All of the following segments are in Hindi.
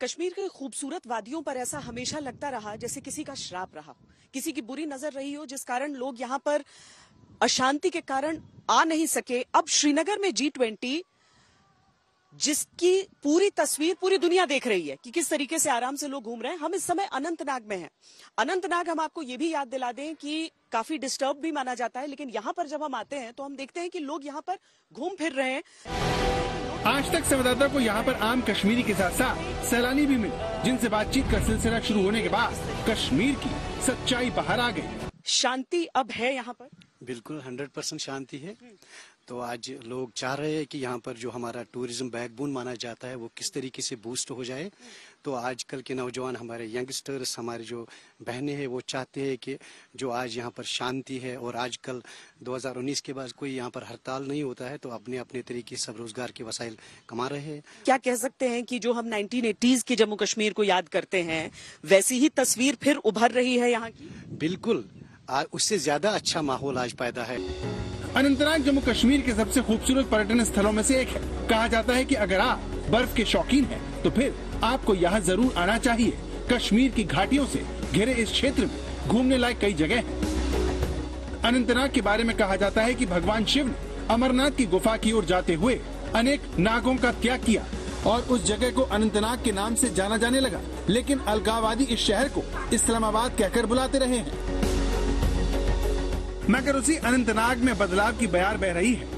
कश्मीर के खूबसूरत वादियों पर ऐसा हमेशा लगता रहा जैसे किसी का श्राप रहा, किसी की बुरी नजर रही हो, जिस कारण लोग यहाँ पर अशांति के कारण आ नहीं सके। अब श्रीनगर में G20, जिसकी पूरी तस्वीर पूरी दुनिया देख रही है कि किस तरीके से आराम से लोग घूम रहे हैं। हम इस समय अनंतनाग में हैं। अनंतनाग, हम आपको ये भी याद दिला दें कि काफी डिस्टर्ब भी माना जाता है, लेकिन यहाँ पर जब हम आते हैं तो हम देखते हैं कि लोग यहाँ पर घूम फिर रहे हैं। आज तक संवाददाता को यहाँ पर आम कश्मीरी के साथ साथ सैलानी भी मिले, जिनसे बातचीत का सिलसिला शुरू होने के बाद कश्मीर की सच्चाई बाहर आ गई। शांति अब है यहाँ पर? बिल्कुल 100% शांति है। तो आज लोग चाह रहे हैं कि यहाँ पर जो हमारा टूरिज्म बैकबोन माना जाता है वो किस तरीके से बूस्ट हो जाए। तो आजकल के नौजवान, हमारे यंगस्टर्स, हमारे जो बहनें हैं, वो चाहते हैं कि जो आज यहाँ पर शांति है, और आजकल 2019 के बाद कोई यहाँ पर हड़ताल नहीं होता है, तो अपने अपने तरीके से सब रोजगार के वसाइल कमा रहे हैं। क्या कह सकते हैं कि जो हम 1980s के जम्मू कश्मीर को याद करते हैं, वैसी ही तस्वीर फिर उभर रही है यहाँ की? बिल्कुल, उससे ज्यादा अच्छा माहौल आज पैदा है। अनंतनाग जम्मू कश्मीर के सबसे खूबसूरत पर्यटन स्थलों में से एक है। कहा जाता है कि अगर आप बर्फ के शौकीन हैं, तो फिर आपको यहाँ जरूर आना चाहिए। कश्मीर की घाटियों से घिरे इस क्षेत्र में घूमने लायक कई जगह हैं। अनंतनाग के बारे में कहा जाता है कि भगवान शिव ने अमरनाथ की गुफा की ओर जाते हुए अनेक नागों का त्याग किया और उस जगह को अनंतनाग के नाम से जाना जाने लगा। लेकिन अलगाववादी इस शहर को इस्लामाबाद कहकर बुलाते रहे हैं, मगर उसी अनंतनाग में बदलाव की बयार बह रही है।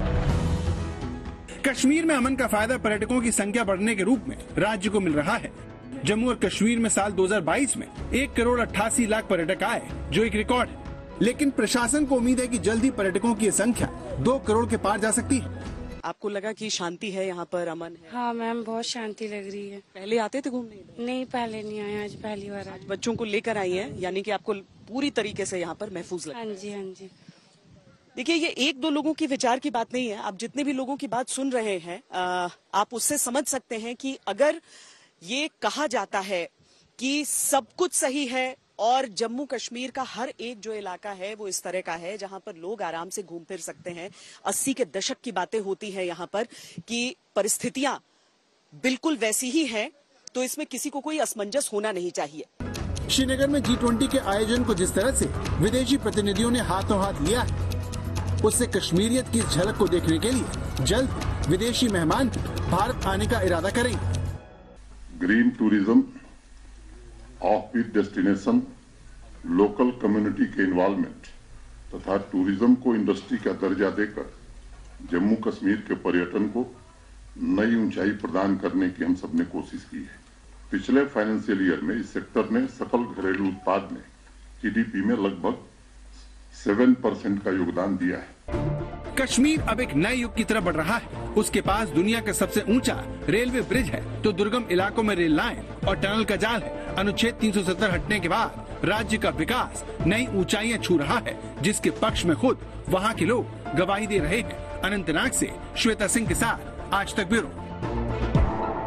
कश्मीर में अमन का फायदा पर्यटकों की संख्या बढ़ने के रूप में राज्य को मिल रहा है। जम्मू और कश्मीर में साल 2022 में 1,88,00,000 पर्यटक आए, जो एक रिकॉर्ड है। लेकिन प्रशासन को उम्मीद है कि जल्द ही पर्यटकों की संख्या 2 करोड़ के पार जा सकती है। आपको लगा कि शांति है यहाँ पर, अमन है? हाँ मैम, बहुत शांति लग रही है। पहले आते थे घूमने? नहीं, पहले नहीं आए, आज पहली बार आए। बच्चों को लेकर आई हैं, यानी कि आपको पूरी तरीके से यहाँ पर महफूज लगा? हाँ जी, हाँ जी। देखिए, ये एक दो लोगों की विचार की बात नहीं है। आप जितने भी लोगों की बात सुन रहे हैं, आप उससे समझ सकते हैं कि अगर ये कहा जाता है कि सब कुछ सही है और जम्मू कश्मीर का हर एक जो इलाका है वो इस तरह का है जहां पर लोग आराम से घूम फिर सकते हैं, 80 के दशक की बातें होती हैं यहाँ पर कि परिस्थितियां बिल्कुल वैसी ही हैं, तो इसमें किसी को कोई असमंजस होना नहीं चाहिए। श्रीनगर में G20 के आयोजन को जिस तरह से विदेशी प्रतिनिधियों ने हाथों हाथ लिया है, उससे कश्मीरियत की इस झलक को देखने के लिए जल्द विदेशी मेहमान भारत आने का इरादा करेंगे। Green tourism, off beat destination, local community के इन्वॉल्वमेंट तथा टूरिज्म को इंडस्ट्री का दर्जा देकर जम्मू कश्मीर के पर्यटन को नई ऊंचाई प्रदान करने की हम सबने कोशिश की है। पिछले फाइनेंशियल ईयर में इस सेक्टर ने सकल घरेलू उत्पाद में GDP में लगभग 7% का योगदान दिया है। कश्मीर अब एक नए युग की तरफ बढ़ रहा है। उसके पास दुनिया का सबसे ऊंचा रेलवे ब्रिज है, तो दुर्गम इलाकों में रेल लाइन और टनल का जाल है। अनुच्छेद 370 हटने के बाद राज्य का विकास नई ऊंचाइयां छू रहा है, जिसके पक्ष में खुद वहां के लोग गवाही दे रहे हैं। अनंतनाग से श्वेता सिंह के साथ आज तक ब्यूरो।